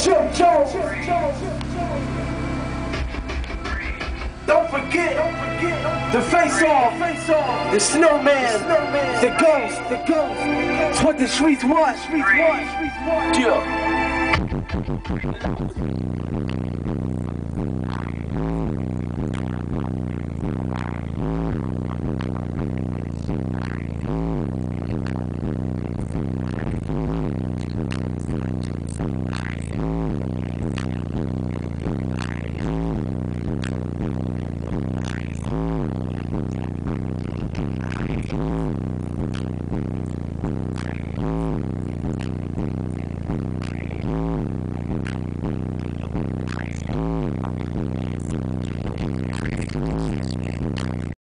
Jim Jones. Don't forget the face off, the snowman, the ghost. It's what the streets want. Yeah.